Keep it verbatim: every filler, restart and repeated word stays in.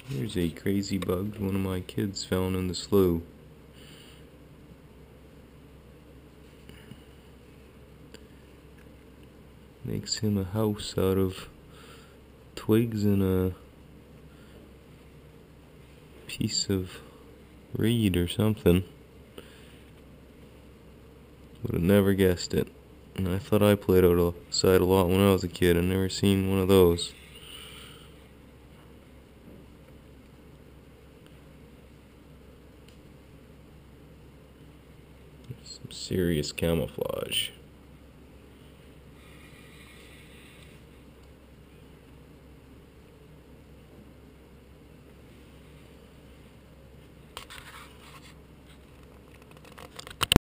Here's a crazy bug one of my kids found in the slough. Makes him a house out of twigs and a piece of reed or something. Would have never guessed it. And I thought I played outside a lot when I was a kid. I've never seen one of those. Some serious camouflage.